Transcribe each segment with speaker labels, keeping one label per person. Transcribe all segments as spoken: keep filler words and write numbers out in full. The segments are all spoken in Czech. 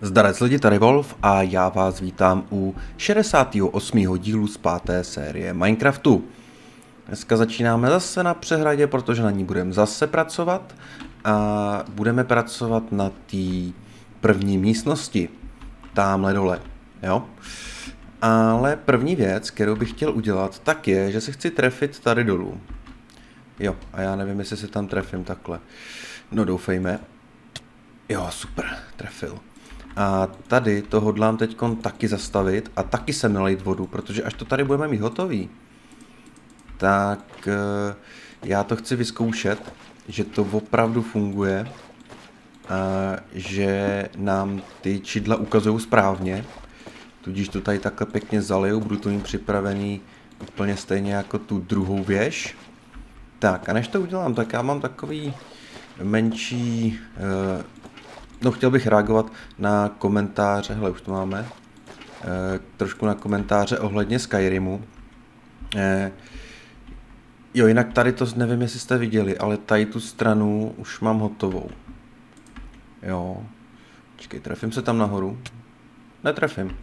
Speaker 1: Zdarec lidi, tady Wolf a já vás vítám u šedesátého osmého dílu z páté série Minecraftu. Dneska začínáme zase na přehradě, protože na ní budeme zase pracovat a budeme pracovat na té první místnosti, tamhle dole, jo. Ale první věc, kterou bych chtěl udělat, tak je, že se chci trefit tady dolů. Jo, a já nevím, jestli se tam trefím takhle. No doufejme. Jo, super, trefil. A tady to hodlám teď taky zastavit a taky sem nalejt vodu, protože až to tady budeme mít hotový, tak já to chci vyzkoušet, že to opravdu funguje, a že nám ty čidla ukazují správně, tudíž to tady takhle pěkně zaliju, budu to mít připravený úplně stejně jako tu druhou věž. Tak a než to udělám, tak já mám takový menší... Uh, No, chtěl bych reagovat na komentáře, hele, už to máme, e, trošku na komentáře ohledně Skyrimu. E, jo, jinak tady to nevím, jestli jste viděli, ale tady tu stranu už mám hotovou. Jo, počkej, trefím se tam nahoru? Netrefím.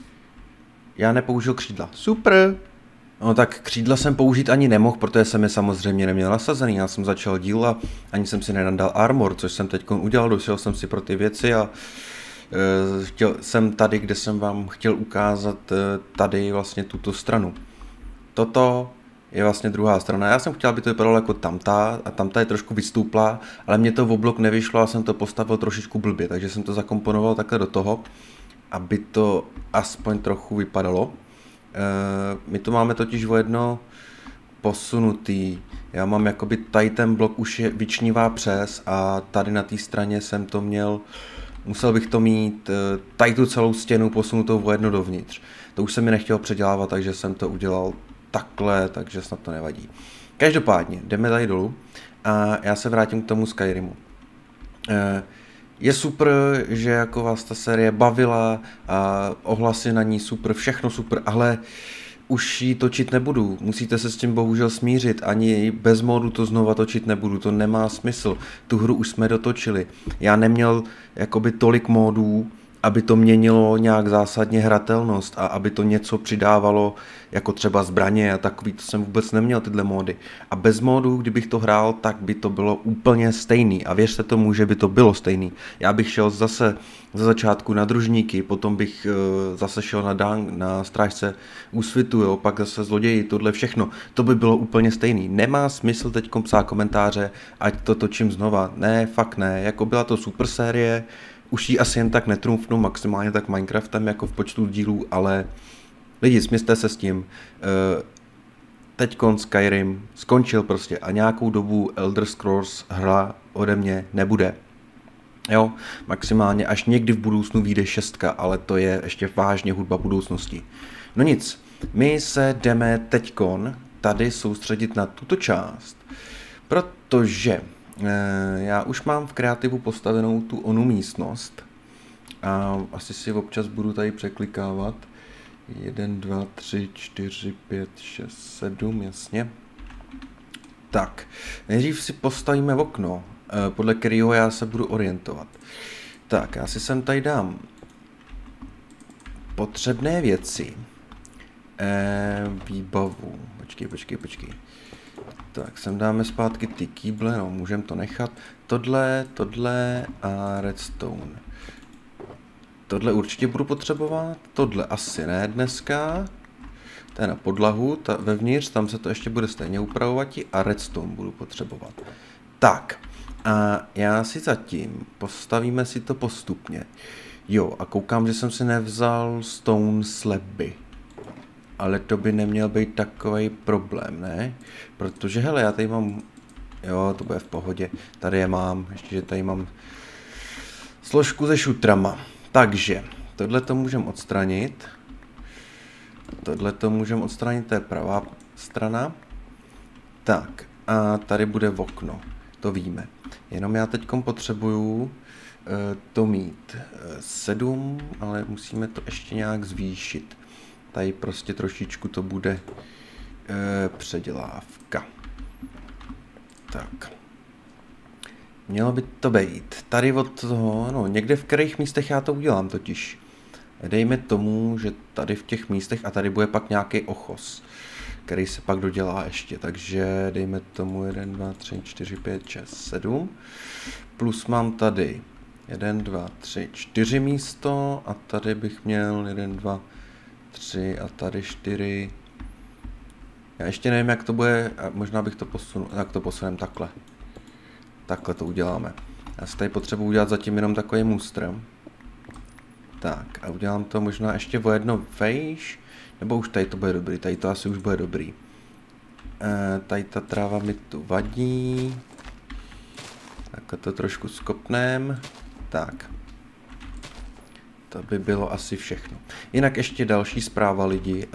Speaker 1: Já nepoužil křídla. Super! No tak křídla jsem použít ani nemohl, protože jsem je samozřejmě neměl nasazený. Já jsem začal díl a ani jsem si nenadal armor, což jsem teď udělal, došel jsem si pro ty věci a e, chtěl jsem tady, kde jsem vám chtěl ukázat e, tady vlastně tuto stranu. Toto je vlastně druhá strana. Já jsem chtěl, aby to vypadalo jako tamta a tamta je trošku vystouplá, ale mě to v oblok nevyšlo a jsem to postavil trošičku blbě, takže jsem to zakomponoval takhle do toho, aby to aspoň trochu vypadalo. Uh, my to máme totiž o jedno posunutý. Já mám jakoby tady ten blok už je vyčnívá přes a tady na té straně jsem to měl, musel bych to mít uh, tady tu celou stěnu posunutou o jedno dovnitř. To už se mi nechtělo předělávat, takže jsem to udělal takhle, takže snad to nevadí. Každopádně, jdeme tady dolů a já se vrátím k tomu Skyrimu. Uh, Je super, že jako vás ta série bavila a ohlasy na ní super, všechno super, ale už ji točit nebudu. Musíte se s tím bohužel smířit, ani bez módu to znova točit nebudu, to nemá smysl. Tu hru už jsme dotočili. Já neměl jakoby tolik módů, aby to měnilo nějak zásadně hratelnost a aby to něco přidávalo, jako třeba zbraně a takový, to jsem vůbec neměl tyhle módy. A bez módů, kdybych to hrál, tak by to bylo úplně stejný. A věřte tomu, že by to bylo stejný. Já bych šel zase za začátku na družníky, potom bych uh, zase šel na dang, na strážce úsvitu, jo, pak zase zloději, tohle všechno. To by bylo úplně stejný. Nemá smysl teď psát komentáře, ať to točím znova. Ne, fakt ne. Jako byla to super série, už ji asi jen tak netrumfnu, maximálně tak Minecraftem jako v počtu dílů, ale lidi, směste se s tím. Teďkon Skyrim skončil prostě a nějakou dobu Elder Scrolls hra ode mě nebude. Jo, maximálně až někdy v budoucnu vyjde šestka, ale to je ještě vážně hudba budoucnosti. No nic, my se jdeme teďkon tady soustředit na tuto část, protože já už mám v kreativu postavenou tu onu místnost a asi si občas budu tady překlikávat. Jeden, dva, tři, čtyři, pět, šest, sedm, jasně. Tak, nejdřív si postavíme okno, podle kterého já se budu orientovat. Tak, já si sem tady dám potřebné věci. E, výbavu. Počkej, počkej, počkej. Tak, sem dáme zpátky ty kýble, no, můžeme to nechat. Tohle, tohle a redstone. Tohle určitě budu potřebovat, tohle asi ne dneska. To je na podlahu, ta, vevnitř, tam se to ještě bude stejně upravovat a redstone budu potřebovat. Tak, a já si zatím postavíme si to postupně. Jo, a koukám, že jsem si nevzal stone slaby. Ale to by neměl být takový problém, ne? Protože, hele, já tady mám... Jo, to bude v pohodě. Tady je mám, ještě, že tady mám složku se šutrama. Takže, tohle to můžeme odstranit. Tohle to můžeme odstranit, to je pravá strana. Tak, a tady bude okno. To víme. Jenom já teď potřebuju uh, to mít uh, sedm, ale musíme to ještě nějak zvýšit. Tady prostě trošičku to bude e, předělávka. Tak. Mělo by to být. Tady od toho, no, někde v kterých místech já to udělám totiž. Dejme tomu, že tady v těch místech a tady bude pak nějaký ochos, který se pak dodělá ještě. Takže dejme tomu jedna, dva, tři, čtyři, pět, šest, sedm. Plus mám tady jedna, dva, tři, čtyři místo a tady bych měl jedna, dva, tři a tady čtyři. Já ještě nevím, jak to bude, možná bych to posunul, jak to posunem takhle. Takhle to uděláme. Já si tady potřebuji udělat zatím jenom takový mustr. Tak a udělám to možná ještě o jedno vejš, nebo už tady to bude dobrý, tady to asi už bude dobrý. E, tady ta tráva mi tu vadí. Takhle to trošku skopnem. Tak. To by bylo asi všechno. Jinak ještě další zpráva lidi. E,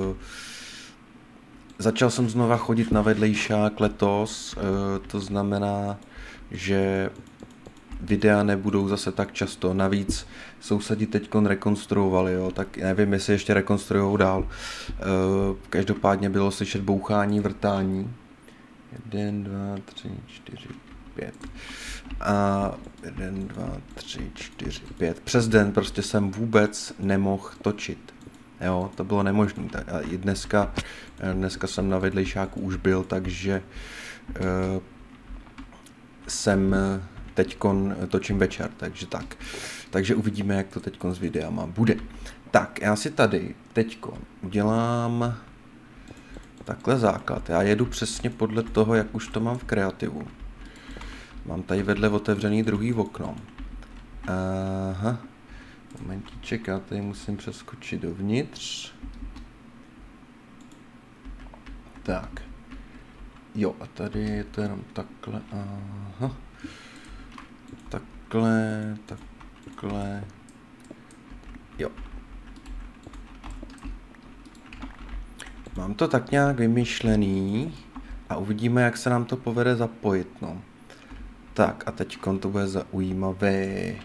Speaker 1: začal jsem znova chodit na vedlejšák letos, e, to znamená, že videa nebudou zase tak často, navíc sousedi teďkon rekonstruovali, jo, tak nevím, jestli ještě rekonstruujou dál. E, každopádně bylo slyšet bouchání, vrtání. Jeden, dva, tři, čtyři, pět. A jeden, dva, tři, čtyři, pět. Přes den prostě jsem vůbec nemohl točit. Jo, to bylo nemožné. A i dneska, dneska jsem na vedlejšáku už byl, takže e, jsem teďkon točím večer, takže tak. Takže uvidíme, jak to teďkon s videama bude. Tak, já si tady teďkon udělám takhle základ. Já jedu přesně podle toho, jak už to mám v kreativu. Mám tady vedle otevřený druhý okno. Aha. Momentíček, já tady musím přeskočit dovnitř. Tak. Jo, a tady je to jenom takhle. Aha. Takhle, takhle. Jo. Mám to tak nějak vymyšlený a uvidíme, jak se nám to povede zapojit, no. Tak a teďkon to bude zaujímavé.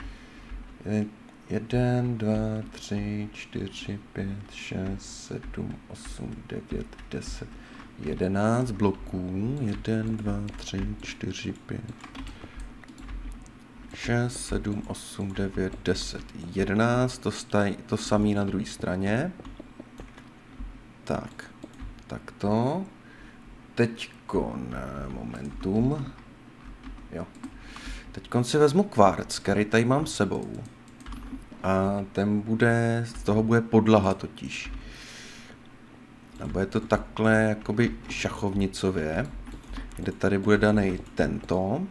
Speaker 1: Jeden, dva, tři, čtyři, pět, šest, sedm, osm, devět, deset, jedenáct bloků. Jeden, dva, tři, čtyři, pět, šest, sedm, osm, devět, deset, jedenáct. To, staj, to samý na druhé straně. Tak, tak to. Teďkon, momentum. Jo. Teďkon si vezmu kvarc, který tady mám s sebou. A ten bude, z toho bude podlaha totiž. A bude to takhle jakoby šachovnicově, kde tady bude daný tento.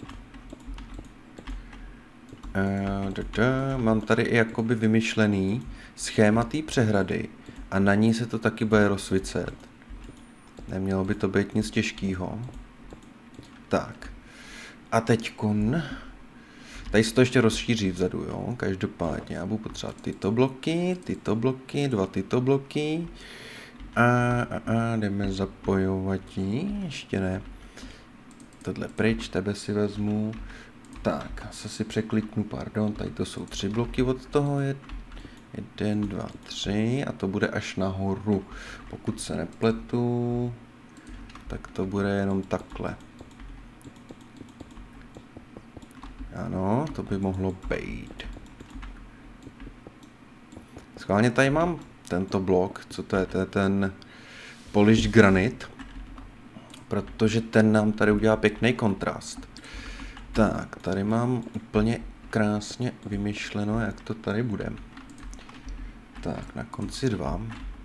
Speaker 1: E, da, da, mám tady i jakoby vymyšlený schéma té přehrady a na ní se to taky bude rozsvícet. Nemělo by to být nic těžkého. Tak. A teďkon... Tady se to ještě rozšíří vzadu, jo, každopádně. Já budu potřebovat tyto bloky, tyto bloky, dva tyto bloky. A, a, a jdeme zapojovatí, ještě ne. Tohle pryč, tebe si vezmu. Tak, se si překliknu, pardon, tady to jsou tři bloky od toho. Jeden, dva, tři a to bude až nahoru. Pokud se nepletu, tak to bude jenom takhle. Ano, to by mohlo být. Schválně tady mám tento blok, co to je, to je ten polished granit, protože ten nám tady udělá pěkný kontrast. Tak, tady mám úplně krásně vymyšleno, jak to tady bude. Tak, na konci dva.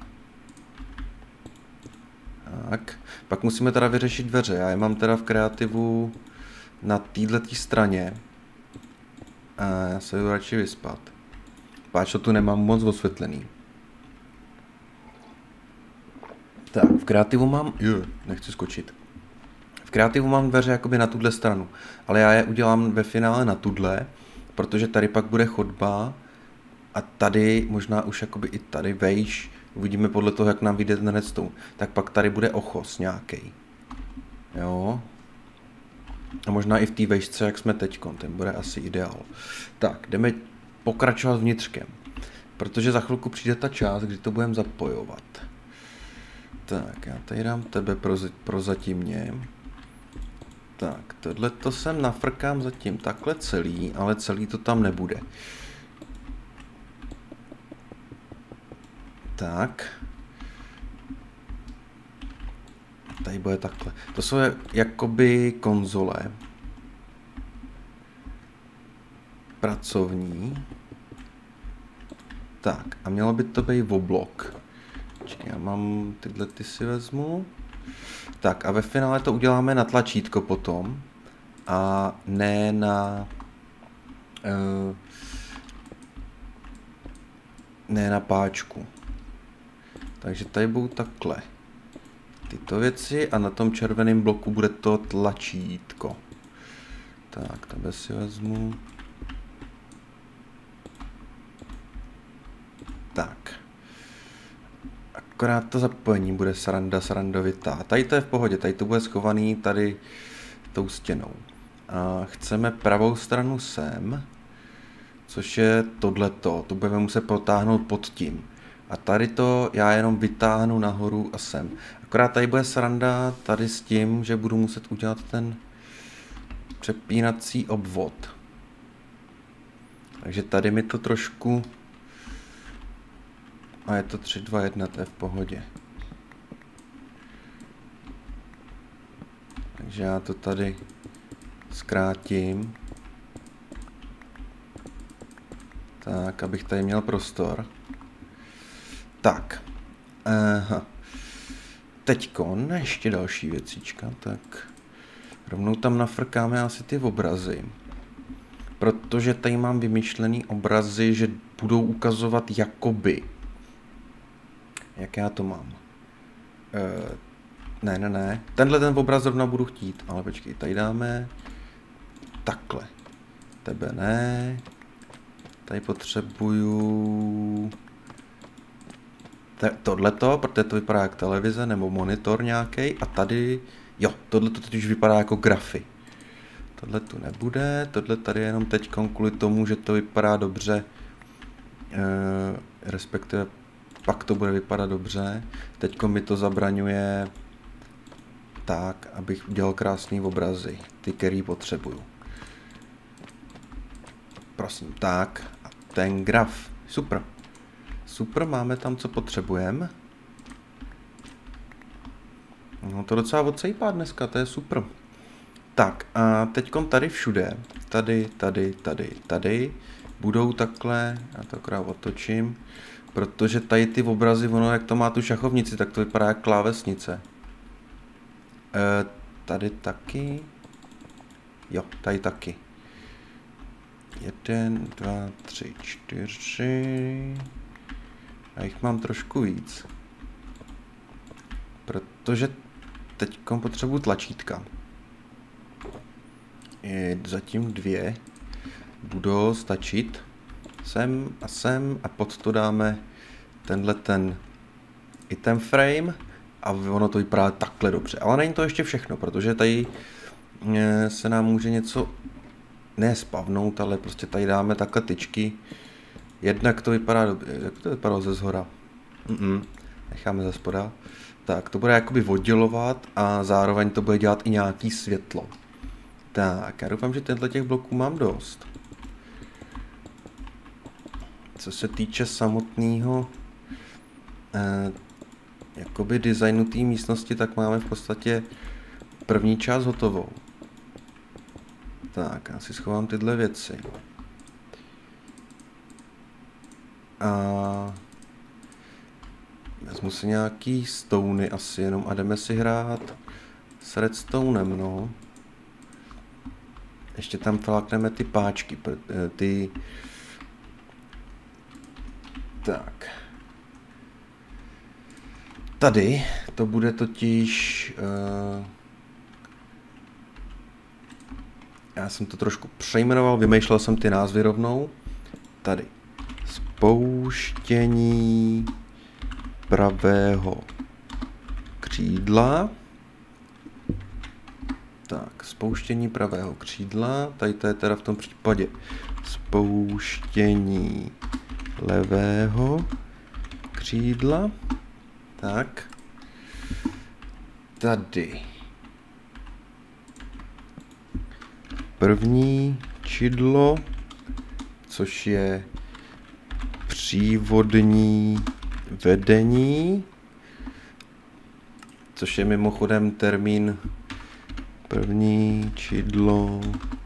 Speaker 1: Tak, pak musíme teda vyřešit dveře, já je mám teda v kreativu na této straně. A já se jdu radši vyspat. Páč, to tu nemám moc osvětlený. Tak, v kreativu mám... Jo, nechci skočit. V kreativu mám dveře jakoby na tuhle stranu. Ale já je udělám ve finále na tuhle, protože tady pak bude chodba a tady možná už jakoby i tady vejš. Uvidíme podle toho, jak nám vyjde ten redstone. Tak pak tady bude ochos nějaký. Jo. A možná i v té vejšce, jak jsme teďkon, ten bude asi ideál. Tak, jdeme pokračovat vnitřkem. Protože za chvilku přijde ta část, kdy to budeme zapojovat. Tak, já tady dám tebe prozatímně. Tak, tohle to sem nafrkám zatím takhle celý, ale celý to tam nebude. Tak. Tady bude takhle. To jsou jakoby konzole. Pracovní. Tak, a mělo by to být oblok. Počkej, já mám tyhle ty si vezmu. Tak a ve finále to uděláme na tlačítko potom. A ne na... Uh, ne na páčku. Takže tady budou takhle tyto věci a na tom červeném bloku bude to tlačítko. Tak, tebe si vezmu. Tak. Akorát to zapojení bude sranda srandovitá. Tady to je v pohodě, tady to bude schovaný tady tou stěnou. A chceme pravou stranu sem, což je tohleto. To budeme muset potáhnout pod tím. A tady to já jenom vytáhnu nahoru a sem. Akorát tady bude sranda tady s tím, že budu muset udělat ten přepínací obvod. Takže tady mi to trošku... A je to tři, dva, jedna, to je v pohodě. Takže já to tady zkrátím. Tak, abych tady měl prostor. Tak. Aha. Teďkon, ještě další věcička, tak rovnou tam nafrkáme asi ty obrazy. Protože tady mám vymyšlený obrazy, že budou ukazovat jakoby. Jak já to mám? E, ne, ne, ne. Tenhle ten obraz zrovna budu chtít, ale počkej, tady dáme takhle. Tebe ne. Tady potřebuju tohleto, protože to vypadá jako televize nebo monitor nějaký. A tady, jo, tohleto totiž vypadá jako grafy. Tohle tu nebude, tohle tady je jenom teď kvůli tomu, že to vypadá dobře, e, respektive pak to bude vypadat dobře. Teď mi to zabraňuje tak, abych udělal krásný obrazy, ty, který potřebuju. Prosím, tak, a ten graf, super. Super, máme tam, co potřebujeme. No to docela odsejpá dneska, to je super. Tak a teďkom tady všude, tady, tady, tady, tady, budou takhle, já to akorát otočím, protože tady ty obrazy, ono jak to má tu šachovnici, tak to vypadá jak klávesnice. E, tady taky, jo, tady taky. Jeden, dva, tři, čtyři, a jich mám trošku víc. Protože teďkom potřebuji tlačítka. Je zatím dvě budou stačit. Sem a sem a pod to dáme tenhle ten item frame a ono to vypadá takhle dobře. Ale není to ještě všechno, protože tady se nám může něco ne spavnout, ale prostě tady dáme takhle tyčky. Jednak to vypadá dobře. Jak to vypadalo ze zhora? Mm-mm. Necháme ze spoda. Tak, to bude jakoby oddělovat a zároveň to bude dělat i nějaký světlo. Tak, já doufám, že tenhle těch bloků mám dost. Co se týče samotného eh, jakoby designu té místnosti, tak máme v podstatě první část hotovou. Tak, já si schovám tyhle věci. A vezmu si nějaký stony asi jenom a jdeme si hrát s redstonem, no. Ještě tam flákneme ty páčky, ty... Tak. Tady to bude totiž... Uh... Já jsem to trošku přejmenoval, vymýšlel jsem ty názvy rovnou. Tady. Spouštění pravého křídla. Tak, spouštění pravého křídla. Tady to je teda v tom případě spouštění levého křídla. Tak. Tady. první čidlo, což je přívodní vedení, což je mimochodem termín první čidlo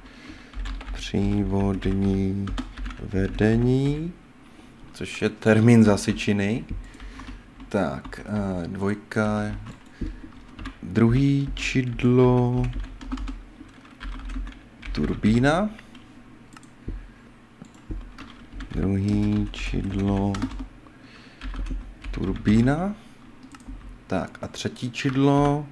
Speaker 1: přívodní vedení, což je termín zasičiny. Tak, dvojka, druhý čidlo, turbína, druhý čidlo, turbína, tak a třetí čidlo,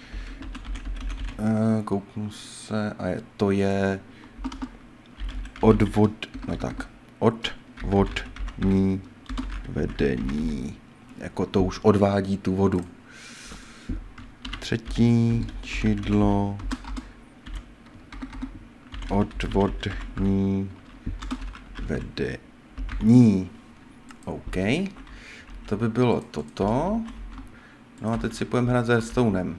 Speaker 1: kouknu se, a je, to je odvod, no tak, odvodní vedení, jako to už odvádí tu vodu. Třetí čidlo, odvodní vedení. OK. To by bylo toto. No a teď si půjdeme hrát s Hearthstonem.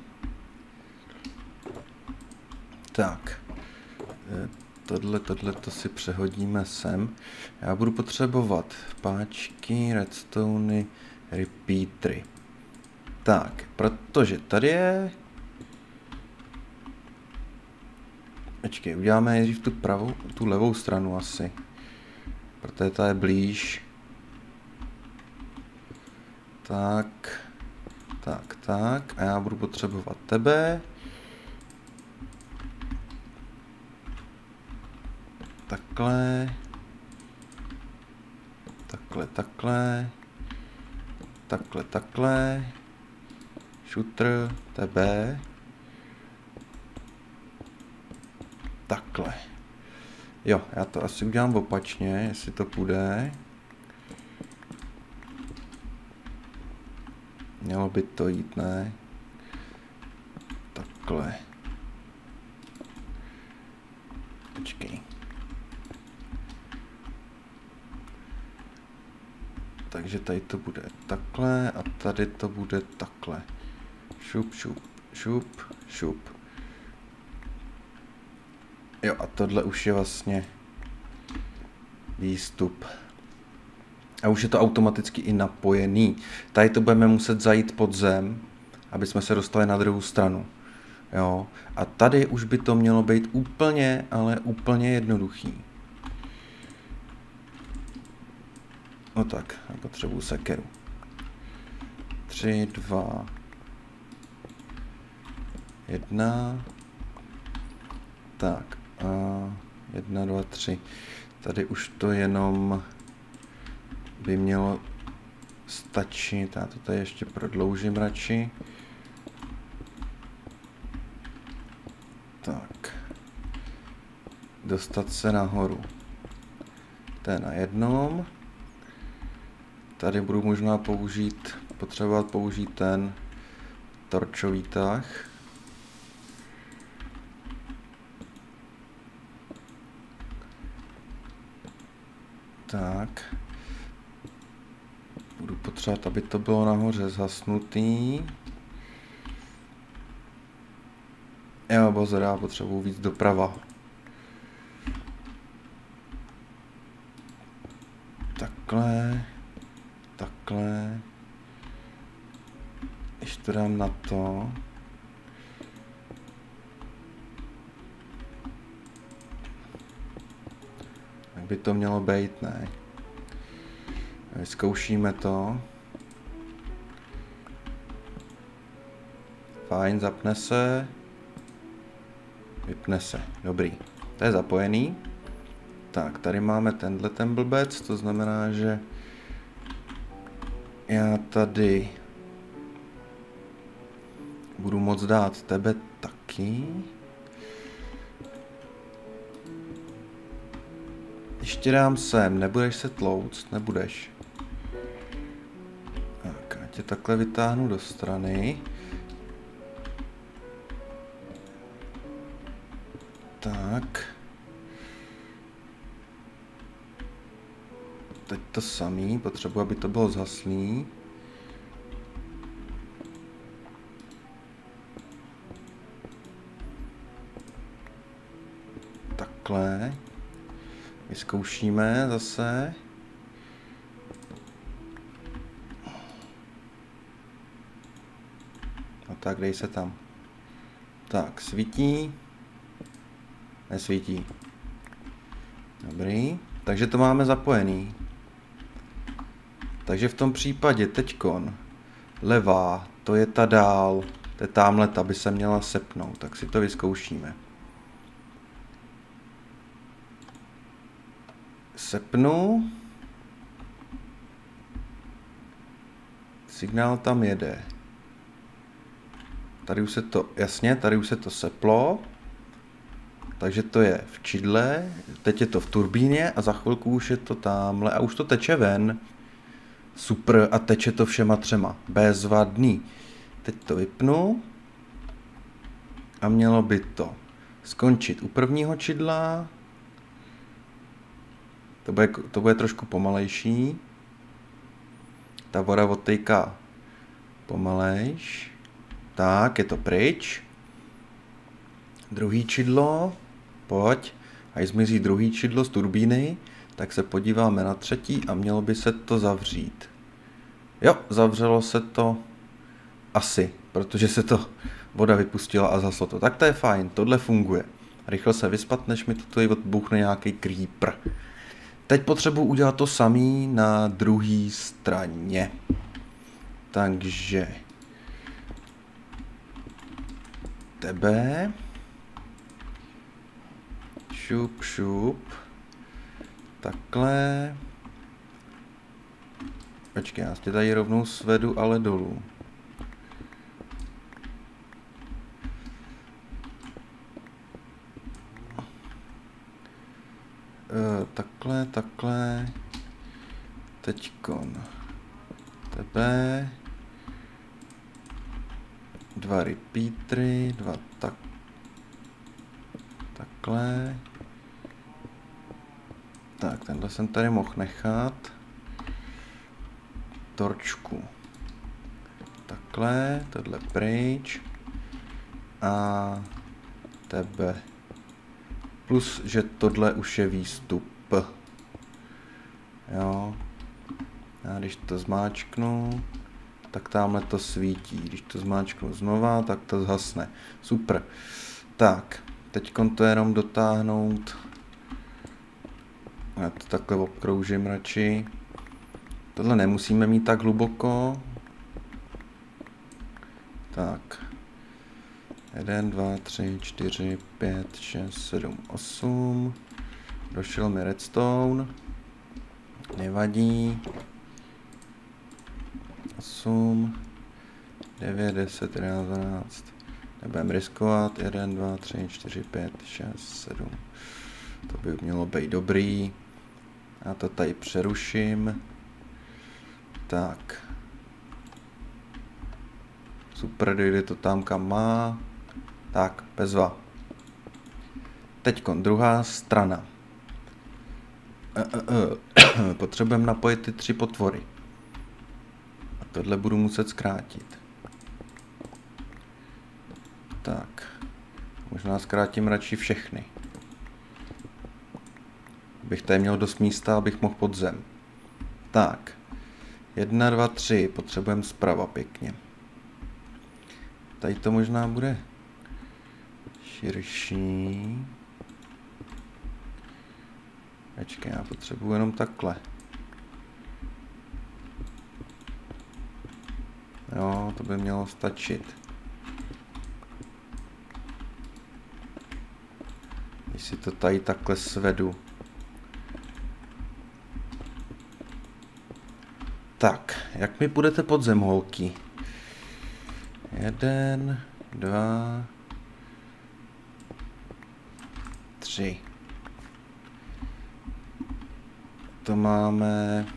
Speaker 1: Tak. Tohle, tohle to si přehodíme sem. Já budu potřebovat páčky, redstony, repeatery. Tak, protože tady je... Počkej, uděláme nejdřív tu pravou, tu levou stranu asi. Protože ta je blíž. Tak, tak, tak. A já budu potřebovat tebe. Takhle. Takhle, takhle. Takhle, takhle. Shooter, tebe. Takhle. Jo, já to asi udělám opačně, jestli to půjde. Mělo by to jít, ne? Takhle. Počkej. Takže tady to bude takhle a tady to bude takhle. Šup, šup, šup, šup. Jo, a tohle už je vlastně výstup. A už je to automaticky i napojený. Tady to budeme muset zajít pod zem, aby jsme se dostali na druhou stranu. Jo, a tady už by to mělo být úplně, ale úplně jednoduchý. No tak, já potřebuji sekeru. Tři, dva, jedna. Tak, a jedna, dva, tři. Tady už to jenom by mělo stačit. Já to tady ještě prodloužím radši. Tak. Dostat se nahoru. To je na jednom. Tady budu možná použít, potřebovat použít ten torčový tah. Tak. Budu potřebovat, aby to bylo nahoře zhasnutý. Jo, pozor, já potřebuji víc doprava. Takhle. Takhle. Když to dám na to. Tak by to mělo být, ne? Vyzkoušíme to. Fajn, zapne se. Vypne se. Dobrý. To je zapojený. Tak, tady máme tenhle ten blbec, to znamená, že já tady budu moct dát tebe taky. Ještě dám sem, nebudeš se tlouct, nebudeš. Tak, já tě takhle vytáhnu do strany. Tak. Teď to samý, potřebuji, aby to bylo zhaslý. takhle. Vyzkoušíme zase. No tak, dej se tam. Tak, svítí. Nesvítí. Dobrý. Takže to máme zapojený. Takže v tom případě teďkon levá, to je ta dál, to je támhleta, by se měla sepnout, tak si to vyzkoušíme. Sepnu. Signál tam jede. Tady už se to, jasně, tady už se to seplo. Takže to je v čidle, teď je to v turbíně a za chvilku už je to tamhle a už to teče ven. Super, a teče to všema třema. Bezvadný. Teď to vypnu. A mělo by to skončit u prvního čidla. To bude, to bude trošku pomalejší. Ta voda odtejká pomalejš. Tak, je to pryč. Druhý čidlo. Pojď. A zmizí druhý čidlo z turbíny, tak se podíváme na třetí a mělo by se to zavřít. Jo, zavřelo se to asi, protože se to voda vypustila a zaslo to. Tak to je fajn, tohle funguje. Rychle se vyspat, než mi to tady odbuchne nějaký creeper. Teď potřebuji udělat to samý na druhé straně. Takže tebe šup, šup. Takhle. Počkej, já tě tady rovnou svedu, ale dolů. E, takhle, takhle. Teďkon. Tebe. Dva repeatery, dva tak. Takhle. Tak, tenhle jsem tady mohl nechat. Torčku. Takhle, tohle pryč. A tebe. Plus, že tohle už je výstup. Jo. A když to zmáčknu, tak tamhle to svítí. Když to zmáčknu znova, tak to zhasne. Super. Tak, teďkon to jenom dotáhnout. Já to takhle obkroužím radši. Tohle nemusíme mít tak hluboko. Tak. Jeden, dva, tři, čtyři, pět, šest, sedm, osm. Došel mi redstone. Nevadí. osm, devět, deset, jedenáct, dvanáct. Nebudeme riskovat. jeden, dva, tři, čtyři, pět, šest, sedm. To by mělo být dobrý. Já to tady přeruším. Tak. Super, dojde to tam, kam má. Tak, bezva. Teďkon, druhá strana. E, e, e. Potřebujeme napojit ty tři potvory. A tohle budu muset zkrátit. Tak. Možná zkrátím radši všechny. Abych tady měl dost místa, abych mohl pod zem. Tak. Jedna, dva, tři. Potřebujeme zprava pěkně. Tady to možná bude širší. Počkej, já potřebuji jenom takhle. Jo, to by mělo stačit. Když si to tady takhle svedu. Tak, jak mi půjdete pod zem, holky? Jeden, dva, tři. To máme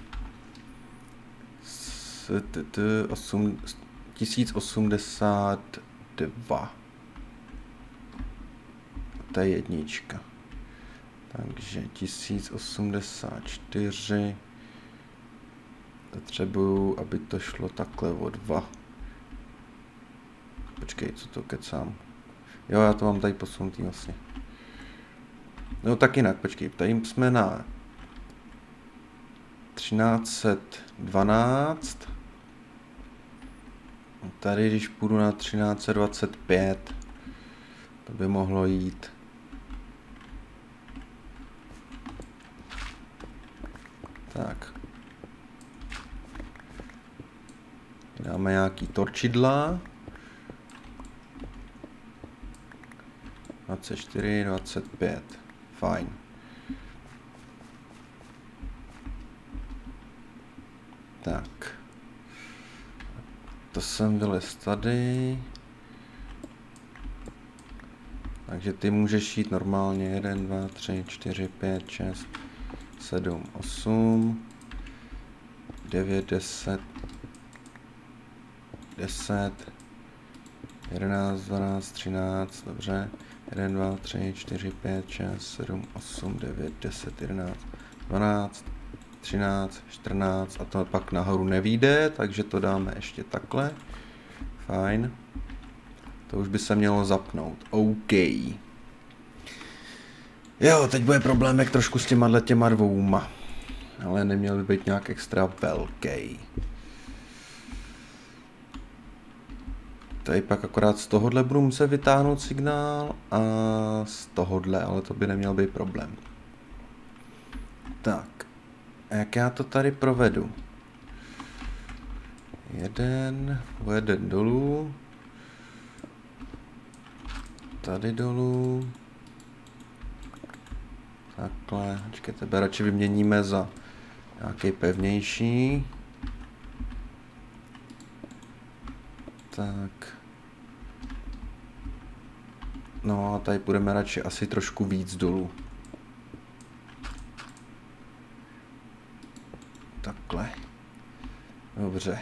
Speaker 1: tisíc osmdesát dva. To je jednička. Takže tisíc osmdesát čtyři. Potřebuju, aby to šlo takhle o dva. Počkej, co to kecám. Jo, já to mám tady posunutý vlastně. No tak jinak, počkej, tady jsme na třináct set dvanáct. Tady, když půjdu na třináct set dvacet pět, to by mohlo jít. Tak. Dáme nějaký torčidla. dvacet čtyři, dvacet pět. Fajn. Tak. To jsem vylez tady. Takže ty můžeš jít normálně jedna, dva, tři, čtyři, pět, šest, sedm, osm, devět, deset, deset, jedenáct, dvanáct, třináct, dobře. jedna, dva, tři, čtyři, pět, šest, sedm, osm, devět, deset, jedenáct, dvanáct, třináct, čtrnáct a to pak nahoru nevyjde, takže to dáme ještě takhle. Fajn. To už by se mělo zapnout. OK. Jo, teď bude problémek trošku s těma těma dvouma. Ale neměl by být nějak extra velký. Tady pak akorát z tohohle budu muset vytáhnout signál a z tohohle, ale to by neměl být problém. Tak. A jak já to tady provedu? Jeden, jeden dolů. Tady dolů. Takhle, počkej, tebe radši vyměníme za nějaký pevnější. Tak. No a tady půjdeme radši asi trošku víc dolů. Takhle. Dobře.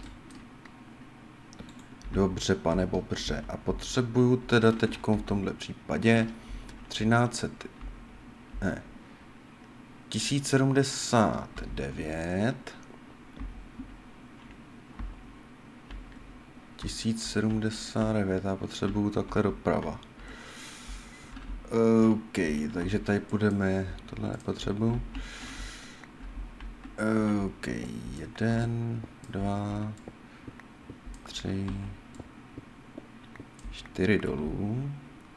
Speaker 1: Dobře, pane Bobře. A potřebuju teda teď v tomhle případě třináct set, ne, tisíc sedmdesát devět, tisíc sedmdesát devět, já potřebuju takhle doprava. OK, takže tady půjdeme, tohle nepotřebuju. OK, jeden, dva, tři, čtyři dolů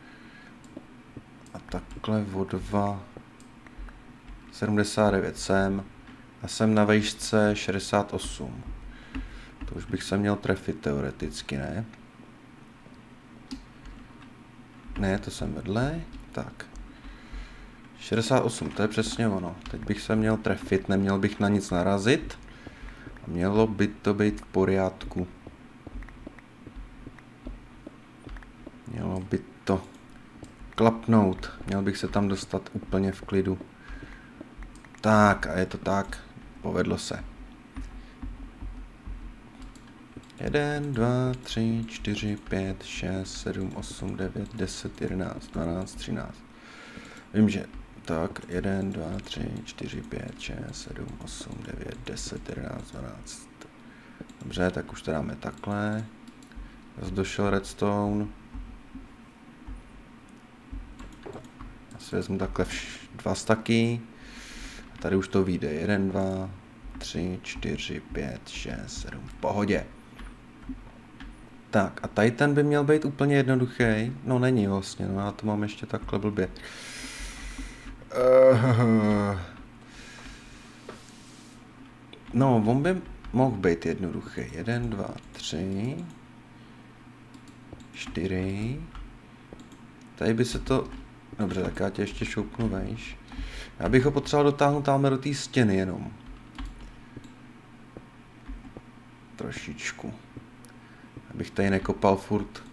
Speaker 1: a takhle o dva, sedmdesát devět sem a jsem na výšce šedesát osm. To už bych se měl trefit teoreticky, ne? Ne, to jsem vedle, tak. šedesát osm, to je přesně ono. Teď bych se měl trefit, neměl bych na nic narazit. A mělo by to být v pořádku. Mělo by to klapnout. Měl bych se tam dostat úplně v klidu. Tak, a je to tak. Povedlo se. jeden, dva, tři, čtyři, pět, šest, sedm, osm, devět, deset, jedenáct, dvanáct, třináct. Vím, že tak, jedna, dva, tři, čtyři, pět, šest, sedm, osm, devět, deset, jedenáct, dvanáct. Dobře, tak už to dáme takhle. Zase došel redstone. Já si vezmu takhle dva staky. A tady už to vyjde. jedna, dva, tři, čtyři, pět, šest, sedm. V pohodě. Tak, a tady ten by měl být úplně jednoduchý. No není vlastně, no já to mám ještě takhle blbě. Uh, no, on by mohl být jednoduchý. jedna, dva, tři, čtyři. Tady by se to... Dobře, tak já tě ještě šoupnu vejš. Já bych ho potřeboval dotáhnout tam do té stěny jenom. Trošičku. Abych tady nekopal furt.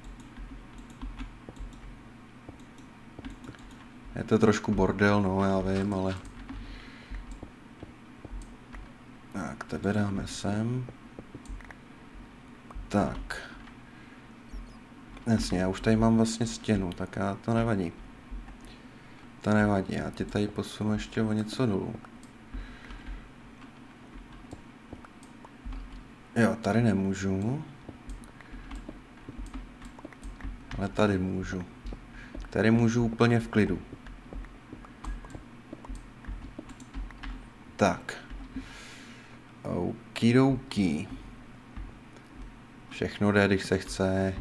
Speaker 1: Je to trošku bordel, no, já vím, ale... Tak, tebe dáme sem. Tak. Jasně, já už tady mám vlastně stěnu, tak já to nevadí. To nevadí, já tě tady posunu ještě o něco dolů. Jo, tady nemůžu. Ale tady můžu. Tady můžu úplně v klidu. Tak. Okidoki. Všechno jde, když se chce.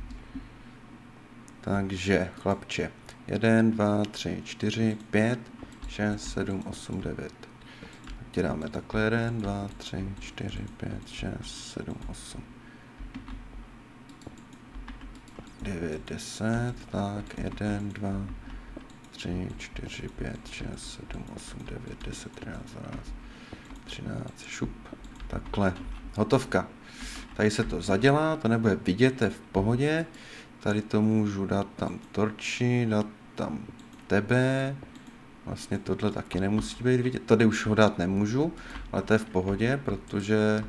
Speaker 1: Takže, chlapče. Jeden, dva, tři, čtyři, pět, šest, sedm, osm, devět. Teď dáme takhle jeden, dva, tři, čtyři, pět, šest, sedm, osm. devět, deset, tak jeden, dva, tři, čtyři, pět, šest, sedm, osm, devět, deset, jedenáct, dvanáct, třináct, šup. Takhle. Hotovka. Tady se to zadělá, to nebude vidět, to je v pohodě. Tady to můžu dát tam torči, dát tam tebe. Vlastně tohle taky nemusí být vidět. Tady už ho dát nemůžu, ale to je v pohodě, protože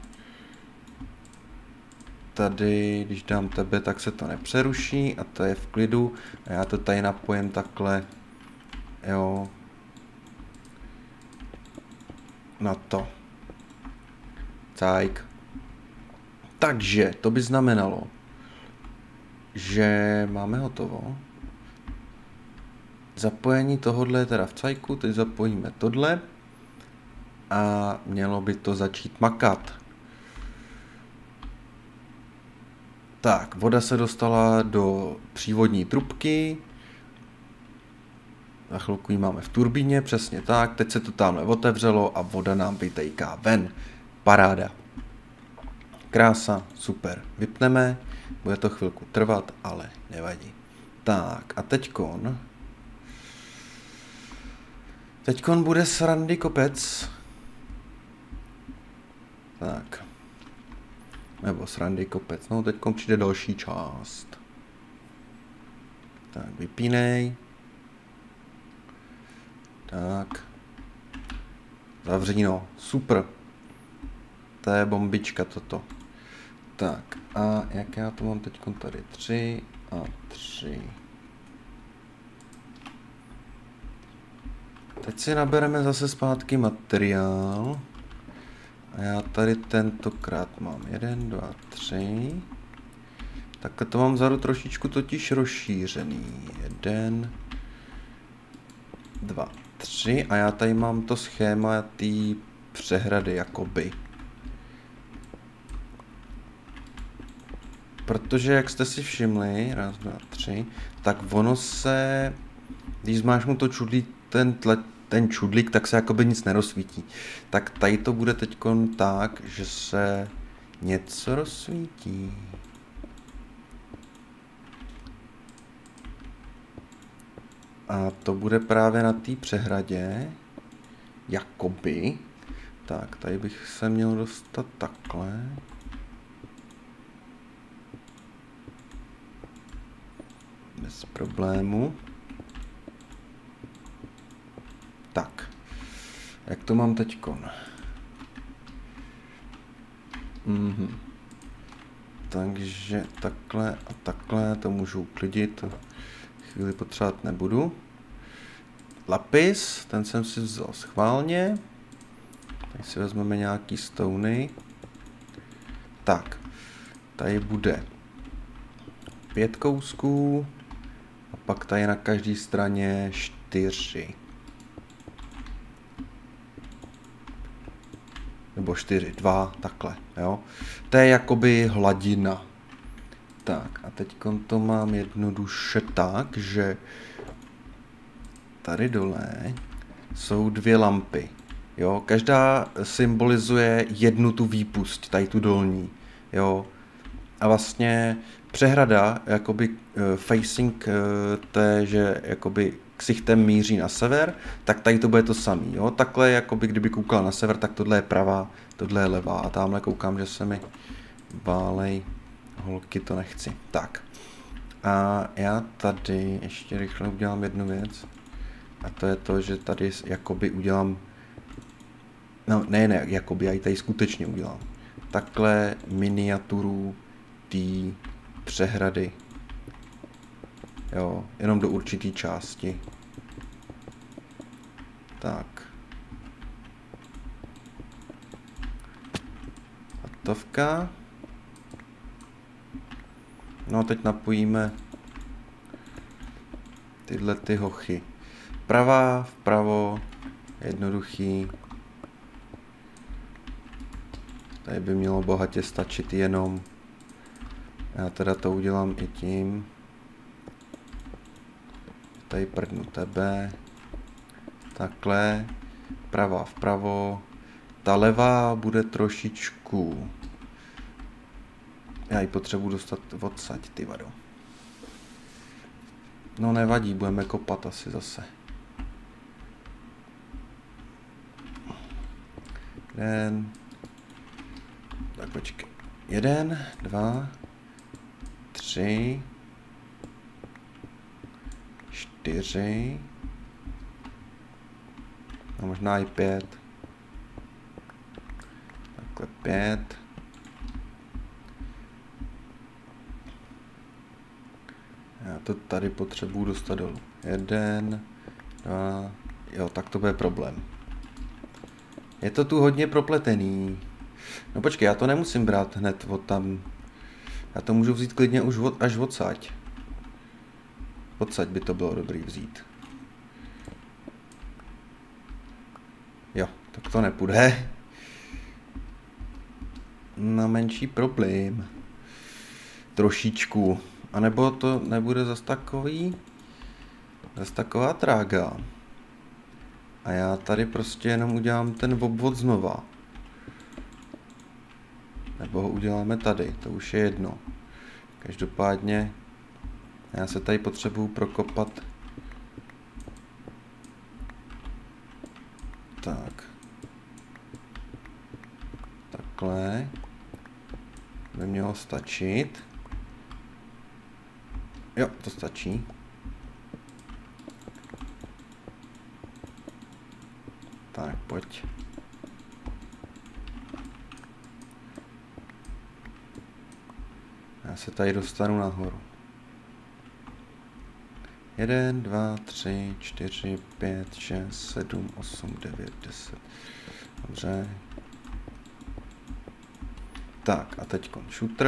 Speaker 1: tady, když dám tebe, tak se to nepřeruší a to je v klidu. A já to tady napojím takhle, jo, na to. Cajk. Takže to by znamenalo, že máme hotovo. Zapojení tohodle je teda v cajku, teď zapojíme tohle a mělo by to začít makat. Tak, voda se dostala do přívodní trubky. Za chvilku ji máme v turbíně, přesně tak. Teď se to tamhle otevřelo a voda nám vytejká ven. Paráda. Krása, super. Vypneme, bude to chvilku trvat, ale nevadí. Tak a teďkon. Teďkon bude srandy kopec. Tak. Nebo srandy kopec. No teďkon přijde další část. Tak, vypínej. Tak. Zavření, no. Super. To je bombička toto. Tak, a jak já to mám teď tady? tři a tři. Teď si nabereme zase zpátky materiál. A já tady tentokrát mám jeden, dva, tři. Takhle to mám vzadu trošičku totiž rozšířený. Jeden, dva, tři. A já tady mám to schéma té přehrady, jakoby. Protože, jak jste si všimli, raz, dva, tři, tak ono se, když zmášnu to čudlík, ten, tle, ten čudlík, tak se jakoby nic nerozsvítí. Tak tady to bude teďkon tak, že se něco rozsvítí. A to bude právě na té přehradě, jakoby. Tak, tady bych se měl dostat takhle. Bez problému. Tak. Jak to mám teďkon? Mhm. Takže takhle a takhle to můžu uklidit. To chvíli potřebovat nebudu. Lapis, ten jsem si vzal schválně. Tady si vezmeme nějaký stony. Tak. Tady bude pět kousků. A pak tady na každé straně čtyři. Nebo čtyři, dva, takhle, jo. To je jakoby hladina. Tak a teď to mám jednoduše tak, že tady dole jsou dvě lampy. Jo, každá symbolizuje jednu tu výpust, tady tu dolní, jo. A vlastně přehrada, jakoby uh, facing uh, té, že jakoby ksichtem míří na sever, tak tady to bude to samý, jo. Takhle, jakoby kdyby koukal na sever, tak tohle je pravá, tohle je levá. A tamhle koukám, že se mi válej holky, to nechci. Tak. A já tady ještě rychle udělám jednu věc. A to je to, že tady jakoby udělám, no ne, ne, jakoby, já ji tady skutečně udělám. Takhle miniaturu té přehrady. Jo, jenom do určité části. Tak. Hotovka. No a teď napojíme tyhle ty hochy. Vprava, vpravo, jednoduchý. Tady by mělo bohatě stačit jenom. Já teda to udělám i tím. Tady prdnu tebe. Takhle. Pravá vpravo. Ta levá bude trošičku. Já ji potřebuji dostat odsaď, ty vado. No nevadí, budeme kopat asi zase. Jeden. Tak počkej. Jeden, dva, tři, čtyři, a možná i pět. Takhle pět. Já to tady potřebuji dostat dolů. Jeden, dva, jo, tak to bude problém. Je to tu hodně propletený. No počkej, já to nemusím brát hned od tam. Já to můžu vzít klidně už od, až odsaď. Odsaď by to bylo dobrý vzít. Jo, tak to nepůjde. Na menší problém. Trošičku. A nebo to nebude zas takový. Zas taková trága. A já tady prostě jenom udělám ten obvod znova. Nebo ho uděláme tady, to už je jedno. Každopádně já se tady potřebuju prokopat. Tak. Takhle. By mělo stačit. Jo, to stačí. Tak, pojď. Já se tady dostanu nahoru. Jeden, dva, tři, čtyři, pět, šest, sedm, osm, devět, deset. Dobře. Tak a teď shooter.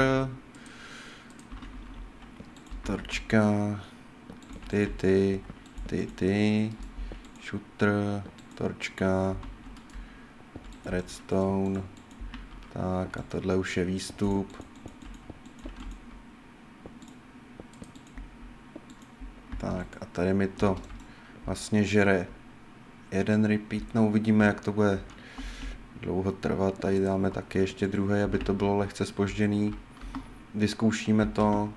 Speaker 1: Torčka. Ty, ty, ty, ty. Shooter. Torčka. Redstone. Tak a tohle už je výstup. Tak a tady mi to vlastně žere jeden repeat, no uvidíme, jak to bude dlouho trvat. Tady dáme taky ještě druhý, aby to bylo lehce zpožděný. Vyzkoušíme to.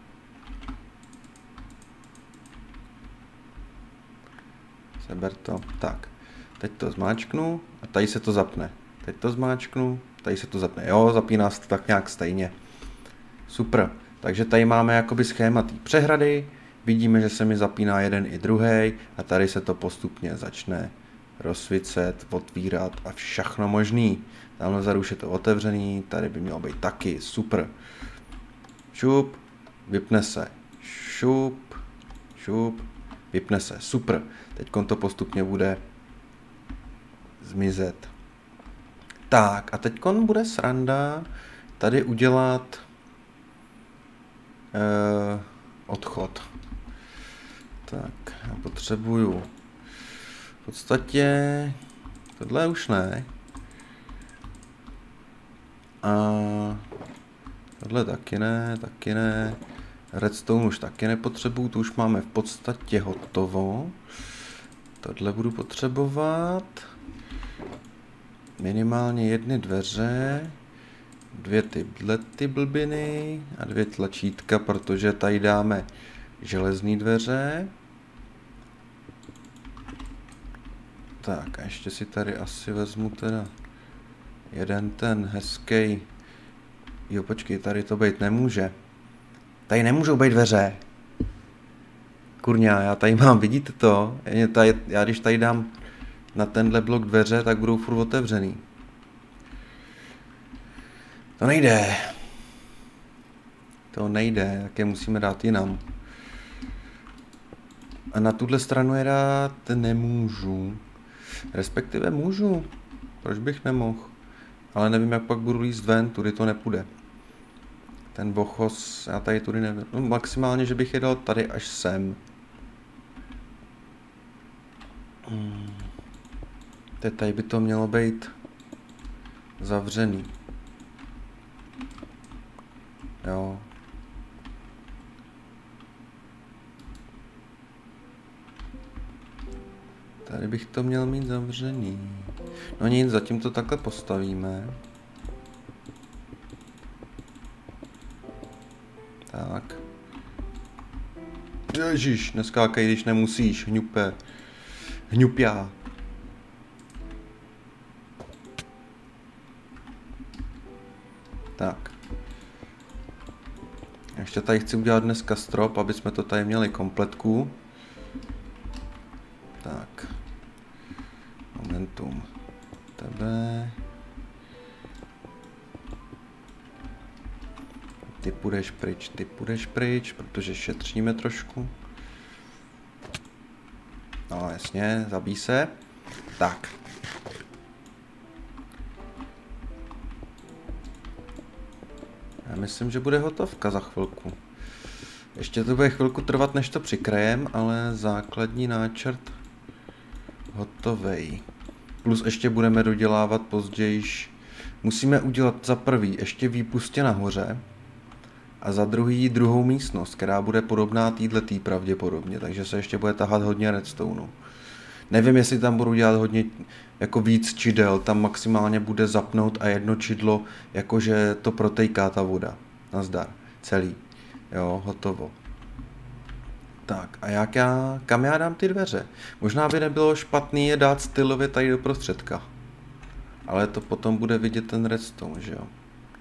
Speaker 1: Seber to. Tak, teď to zmáčknu a tady se to zapne. Teď to zmáčknu, tady se to zapne. Jo, zapíná se to tak nějak stejně. Super. Takže tady máme jakoby schéma té přehrady. Vidíme, že se mi zapíná jeden i druhý a tady se to postupně začne rozsvícet, otvírat a všechno možný. Tamhle vzadu už je to otevřený, tady by mělo být taky, super. Šup, vypne se, šup, šup, vypne se, super. Teď to postupně bude zmizet. Tak a teď bude sranda tady udělat eh, odchod. Tak, já potřebuju v podstatě tohle už ne. A tohle taky ne, taky ne. Redstone už taky nepotřebuju, to už máme v podstatě hotovo. Tohle budu potřebovat. Minimálně jedny dveře, dvě tyhle ty blbiny a dvě tlačítka, protože tady dáme železné dveře. Tak a ještě si tady asi vezmu teda jeden ten hezký. Jo, počkej, tady to být nemůže. Tady nemůžou být dveře. Kurňa, já tady mám, vidíte to? Tady, já když tady dám na tenhle blok dveře, tak budou furt otevřený. To nejde. To nejde, tak je musíme dát jinam. A na tuhle stranu je dát nemůžu. Respektive můžu. Proč bych nemohl? Ale nevím, jak pak budu líst ven, tudy to nepůjde. Ten bochos, já tady tudy nevím. No, maximálně, že bych je dal tady až sem. Teď tady by to mělo být zavřený. Jo. Tady bych to měl mít zavřený. No nic, zatím to takhle postavíme. Tak. Ježíš, neskákej, když nemusíš, hňupe. Hňupia. Tak. Ještě tady chci udělat dneska strop, aby jsme to tady měli kompletku. Tak. Momentum. Tebe. Ty půjdeš pryč, ty půjdeš pryč, protože šetříme trošku. No jasně, zabij se. Tak. Já myslím, že bude hotovka za chvilku. Ještě to bude chvilku trvat, než to přikryjem, ale základní náčrt hotovej. Plus ještě budeme dodělávat později. Musíme udělat za prvý ještě výpustě nahoře a za druhý druhou místnost, která bude podobná této pravděpodobně, takže se ještě bude tahat hodně redstone. Nevím, jestli tam budu dělat hodně jako víc čidel, tam maximálně bude zapnout a jedno čidlo, jakože to protejká ta voda. Nazdar. Celý. Jo, hotovo. Tak a jak já, kam já dám ty dveře? Možná by nebylo špatný je dát stylově tady do prostředka. Ale to potom bude vidět ten redstone, že jo?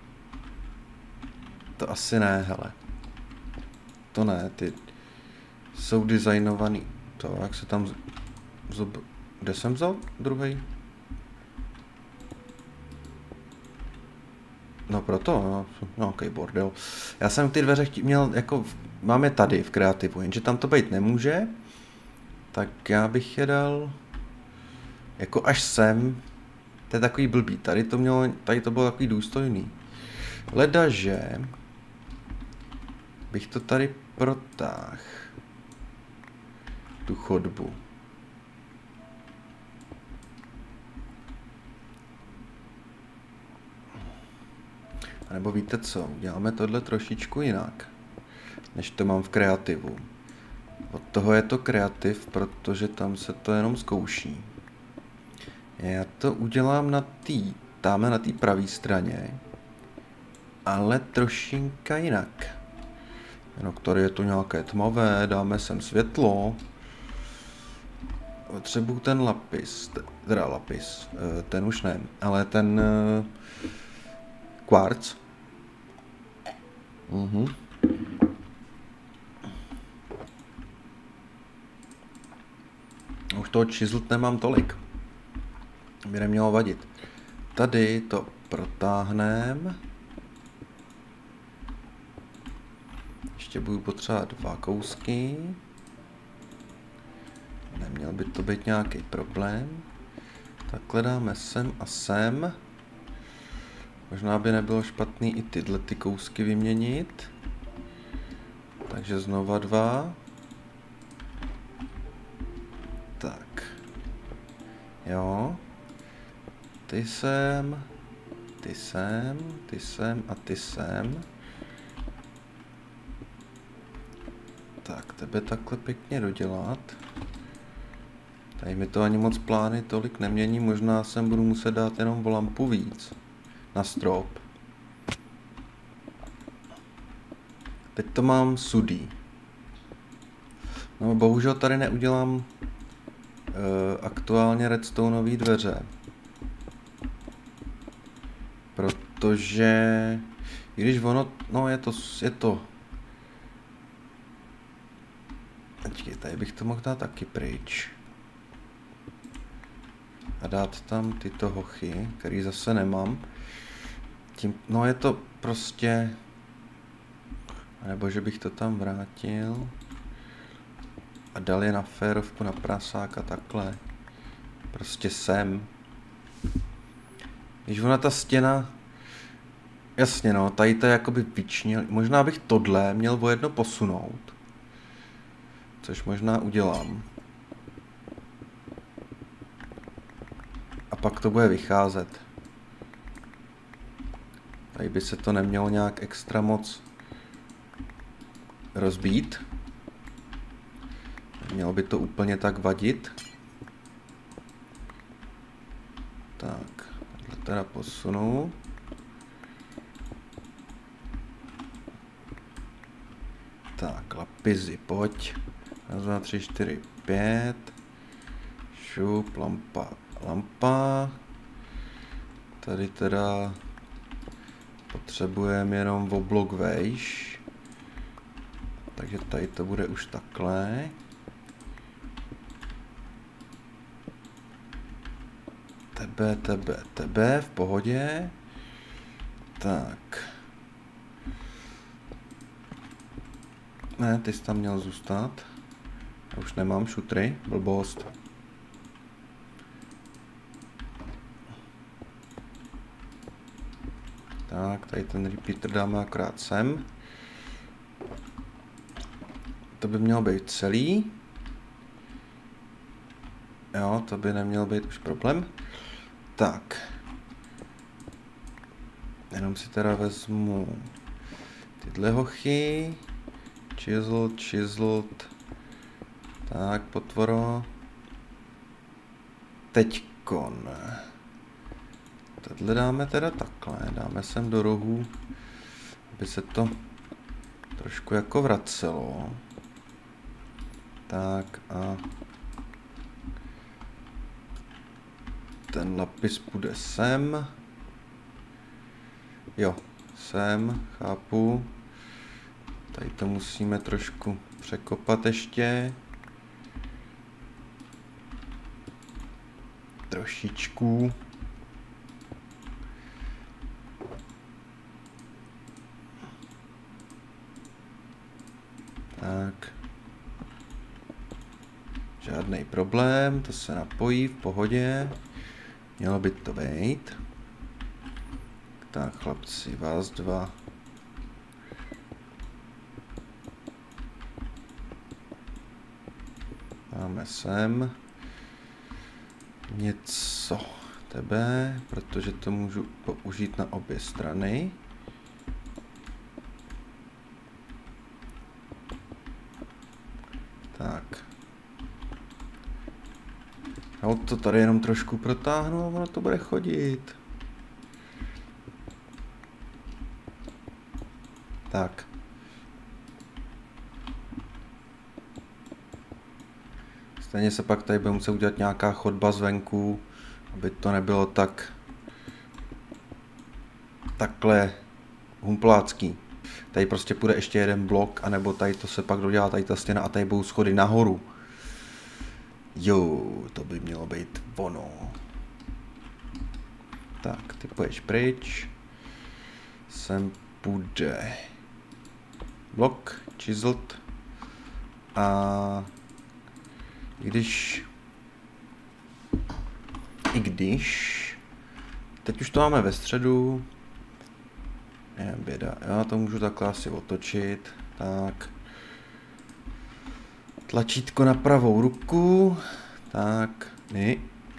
Speaker 1: To asi ne, hele. To ne, ty jsou designovaný. To, jak se tam... Zob... Kde jsem vzal druhý? No proto, no, no okej, okay, bordel. Já jsem ty dveře chtě, měl jako, máme tady v kreativu, jenže tam to být nemůže. Tak já bych je dal jako až sem. To je takový blbý, tady to mělo, tady to bylo takový důstojný. Ledaže bych to tady protáhl. Tu chodbu. A nebo víte co, uděláme tohle trošičku jinak, než to mám v kreativu. Od toho je to kreativ, protože tam se to jenom zkouší. Já to udělám na té, tamhle na té pravé straně, ale trošinka jinak. No, který je to nějaké tmavé, dáme sem světlo. Potřebuju ten lapis, teda lapis, ten už ne, ale ten kvarc. Mhm. Už toho čizlt nemám tolik. By nemělo vadit. Tady to protáhneme. Ještě budu potřebovat dva kousky. Neměl by to být nějaký problém. Takhle dáme sem a sem. Možná by nebylo špatný i tyhle ty kousky vyměnit. Takže znova dva. Tak. Jo. Ty sem. Ty sem. Ty sem a ty sem. Tak, tebe takhle pěkně dodělat. Tady mi to ani moc plány tolik nemění, možná sem budu muset dát jenom o lampu víc. Na strop. Teď to mám sudý. No bohužel tady neudělám uh, aktuálně redstoneové dveře. Protože i když ono, no je to, je to. Počkej, tady bych to mohl dát taky pryč. A dát tam tyto hochy, který zase nemám. Tím, no je to prostě, nebo že bych to tam vrátil a dal je na férovku, na prasáka, takhle. Prostě sem. Když ona ta stěna, jasně no, tady to je jakoby vyčnil, možná bych tohle měl o jedno posunout. Což možná udělám. A pak to bude vycházet. Tady by se to nemělo nějak extra moc rozbít. Mělo by to úplně tak vadit. Tak, tohle teda posunu. Tak, lapizy, pojď. Raz, dva, tři, čtyři, pět. Šup, lampa, lampa. Tady teda potřebujeme jenom o blok vejš. Takže tady to bude už takhle. Tebe, tebe, tebe, v pohodě. Tak. Ne, ty jsi tam měl zůstat. Já už nemám šutry, blbost. Tak, tady ten repeater dáme akorát sem. To by mělo být celý. Jo, to by neměl být už problém. Tak. Jenom si teda vezmu tyhle hochy. Chiseled, chiseled. Tak, potvoro. Teďkon. Tohle dáme teda takhle. Dáme sem do rohu, aby se to trošku jako vracelo. Tak a ten lapis půjde sem. Jo, sem, chápu. Tady to musíme trošku překopat ještě. Trošičku. Tak. Žádný problém, to se napojí v pohodě. Mělo by to být. Tak chlapci, vás dva. Máme sem něco tebe, protože to můžu použít na obě strany. Tak. Já to tady jenom trošku protáhnu a ono to bude chodit. Tak. Stejně se pak tady bude muset udělat nějaká chodba zvenku, aby to nebylo tak takhle humplácký. Tady prostě půjde ještě jeden blok, anebo tady to se pak dodělá tady ta stěna a tady budou schody nahoru. Jo, to by mělo být ono. Tak, ty půjdeš pryč. Sem půjde blok, chiseled. A i když, i když, teď už to máme ve středu, je běda, já to můžu takhle asi otočit, tak, tlačítko na pravou ruku, tak, ne,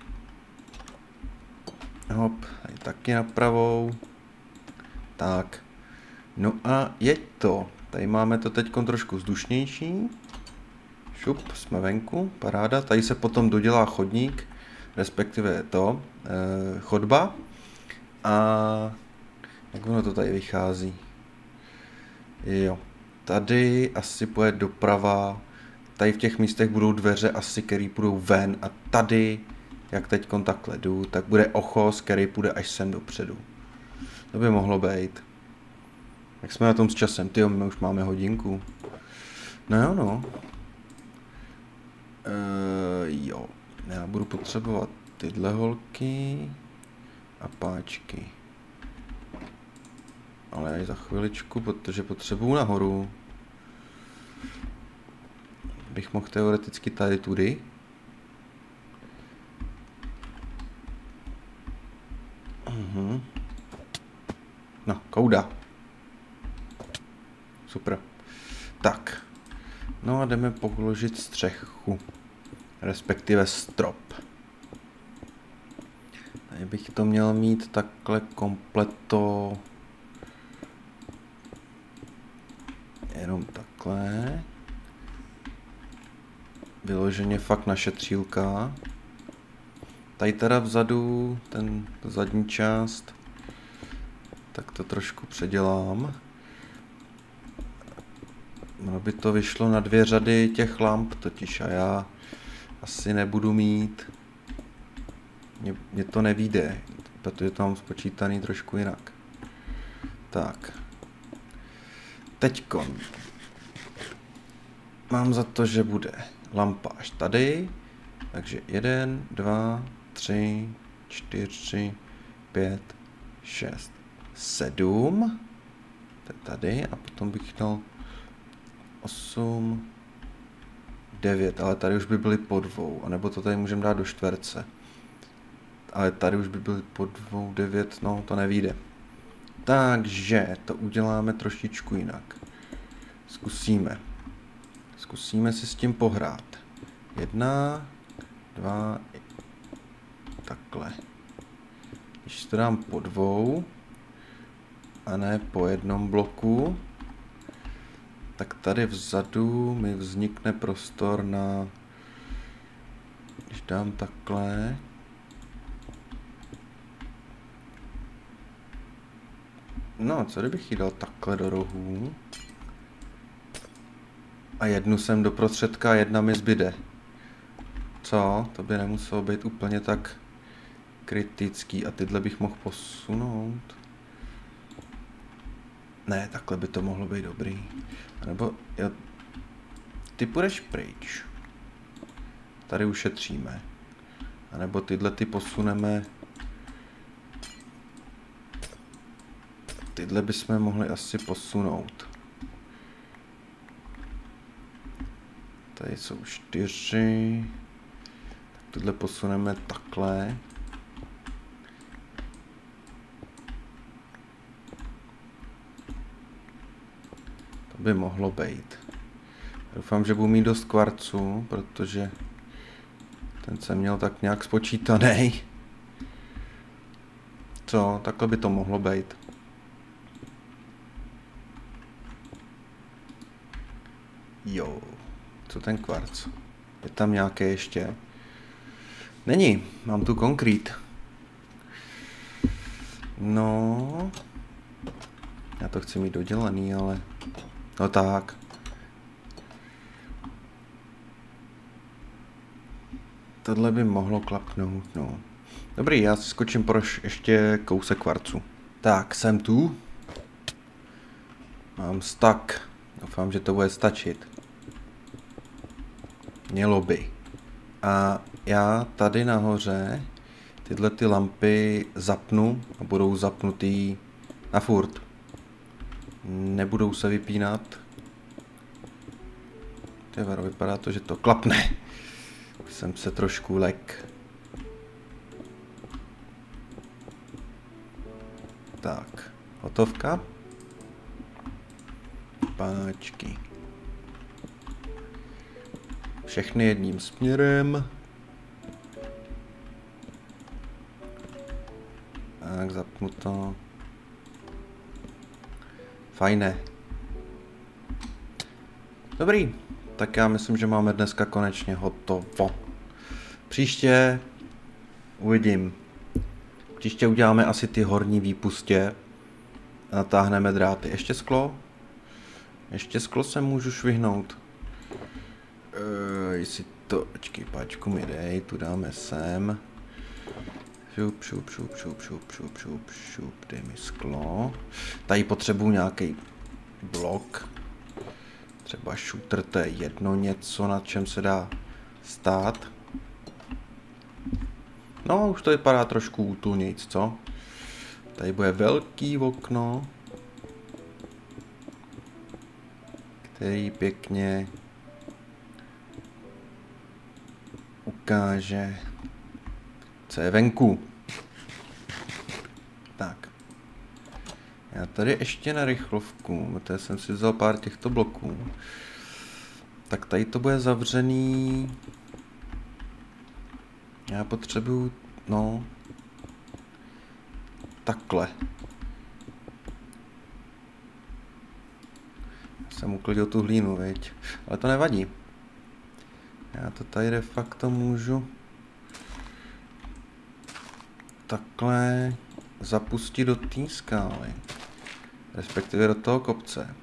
Speaker 1: hop, tady taky na pravou, tak, no a je to, tady máme to teď trošku vzdušnější. Šup, jsme venku, paráda. Tady se potom dodělá chodník, respektive to, e, chodba. A jak ono to tady vychází? Jo, tady asi půjde doprava. Tady v těch místech budou dveře asi, které půjdou ven. A tady, jak teď takhle jdu, tak bude ochos, který půjde až sem dopředu. To by mohlo být. Jak jsme na tom s časem? Tyjo, my už máme hodinku. No jo, no. Uh, jo, já budu potřebovat tyhle holky a páčky. Ale až za chviličku, protože potřebuju nahoru. Bych mohl teoreticky tady tudy. Uh-huh. No, kouda. Super. Tak. No a jdeme položit střechu, respektive strop. Tady bych to měl mít takhle kompleto. Jenom takhle. takhle. Vyloženě fakt naše třílka. Tady teda vzadu, ten zadní část, tak to trošku předělám. No by to vyšlo na dvě řady těch lamp totiž a já asi nebudu mít. Mně, mně to nevyjde, protože to mám spočítaný trošku jinak. Tak. Teďkon. Mám za to, že bude lampa až tady. Takže jeden, dva, tři, čtyři, pět, šest, sedm. To je tady a potom bych dal osm, devět, ale tady už by byly po dvou, anebo to tady můžeme dát do čtverce. Ale tady už by byly po dvou, devět, no to nevyjde. Takže to uděláme trošičku jinak. Zkusíme. Zkusíme si s tím pohrát. Jedna, dva, takhle. Když to dám po dvou, a ne po jednom bloku, tak tady vzadu mi vznikne prostor na, když dám takhle, no, co kdybych ji dal takhle do rohů a jednu sem do prostředka a jedna mi zbyde. Co? To by nemuselo být úplně tak kritický a tyhle bych mohl posunout. Ne, takhle by to mohlo být dobrý. A nebo jo, ty půjdeš pryč. Tady ušetříme. A nebo tyhle ty posuneme. Tyhle bychom mohli asi posunout. Tady jsou čtyři. Tak tyhle posuneme takhle. To by mohlo být. Doufám, že budu mít dost kvarců, protože ten jsem měl tak nějak spočítaný. Co? Takhle by to mohlo být. Jo. Co ten kvarc? Je tam nějaké ještě? Není. Mám tu konkrét. No. Já to chci mít dodělaný, ale... No tak. Tohle by mohlo klapnout, no. Dobrý, já si skočím proč ještě kousek kvarcu. Tak, jsem tu. Mám stack. Doufám, že to bude stačit. Mělo by. A já tady nahoře tyhle ty lampy zapnu a budou zapnutý na furt. Nebudou se vypínat. Tyvar, vypadá to, že to klapne. Jsem se trošku lek. Tak, hotovka. Páčky. Všechny jedním směrem. Tak, zapnu to. Fajné. Dobrý. Tak já myslím, že máme dneska konečně hotovo. Příště uvidím. Příště uděláme asi ty horní výpustě. Natáhneme dráty. Ještě sklo? Ještě sklo se můžu švihnout. Uh, jestli to... Počkej, páčku mi dej, tu dáme sem. Šup, šup, šup, šup, šup, šup, šup, šup, dej mi sklo. Tady potřebuji nějaký blok. Třeba shooter, to je jedno něco, na čem se dá stát. No, už to vypadá trošku útulnějc, co? Tady bude velký okno, který pěkně ukáže, co je venku. Tak. Já tady ještě na rychlovku, protože jsem si vzal pár těchto bloků. Tak tady to bude zavřený. Já potřebuju, no, takhle. Jsem uklidil tu hlínu, viď? Ale to nevadí. Já to tady de facto můžu takhle zapustit do té skály. Respektive do toho kopce.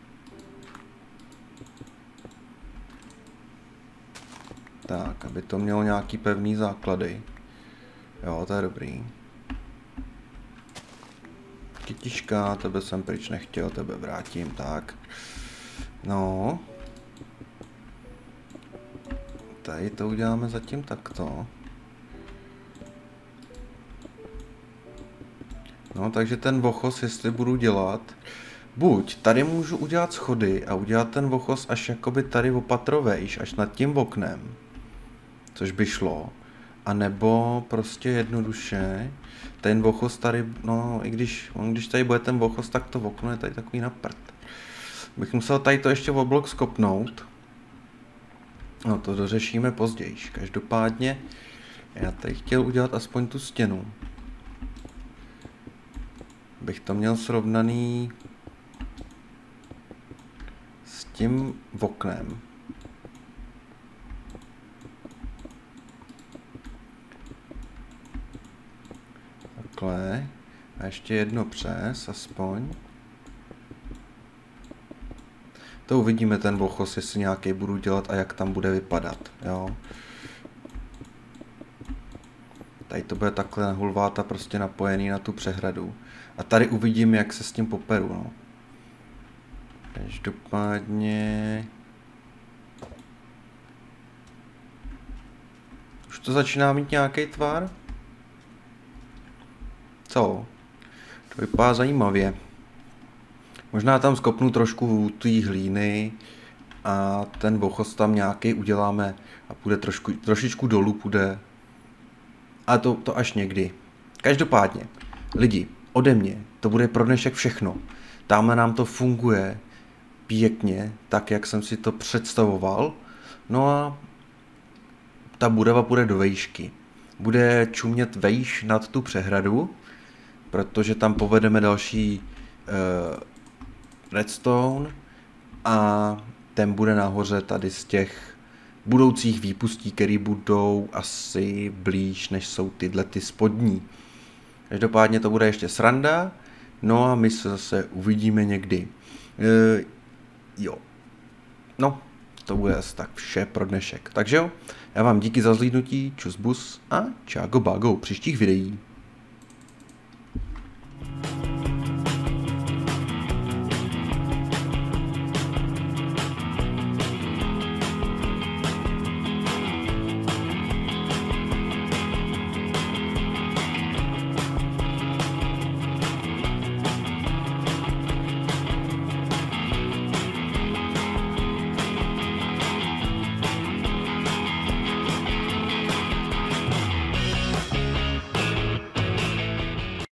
Speaker 1: Tak, aby to mělo nějaký pevný základy. Jo, to je dobrý. Kytiška, tebe jsem pryč nechtěl, tebe vrátím, tak. No. Tady to uděláme zatím takto. No, takže ten vochos, jestli budu dělat, buď tady můžu udělat schody a udělat ten vochos až jakoby tady opatrovejš, až nad tím oknem, což by šlo, a nebo prostě jednoduše ten vochos tady, no i když, on, když tady bude ten vochos, tak to okno je tady takový na prd. Bych musel tady to ještě o blok skopnout. No to dořešíme později. Každopádně já tady chtěl udělat aspoň tu stěnu. Bych to měl srovnaný s tím oknem. Takhle. A ještě jedno přes, aspoň. To uvidíme ten vochos, jestli nějaký budu dělat a jak tam bude vypadat, jo. Tady to bude takhle na hulváta prostě napojený na tu přehradu. A tady uvidím, jak se s tím poperu, no. Každopádně... Už to začíná mít nějaký tvar? Co? To vypadá zajímavě. Možná tam skopnu trošku té hlíny a ten vochos tam nějaký uděláme a půjde trošku, trošičku dolů půjde. A to, to až někdy. Každopádně, lidi, ode mě, to bude pro dnešek všechno. Tamhle nám to funguje pěkně, tak jak jsem si to představoval. No a ta budova půjde do vejšky. Bude čumět vejš nad tu přehradu, protože tam povedeme další uh, redstone a ten bude nahoře tady z těch budoucích výpustí, které budou asi blíž, než jsou tyhle ty spodní. Každopádně to bude ještě sranda, no a my se zase uvidíme někdy. E, jo, no, to bude asi tak vše pro dnešek. Takže jo, já vám díky za zhlídnutí, čus bus a čágo bágo příštích videí.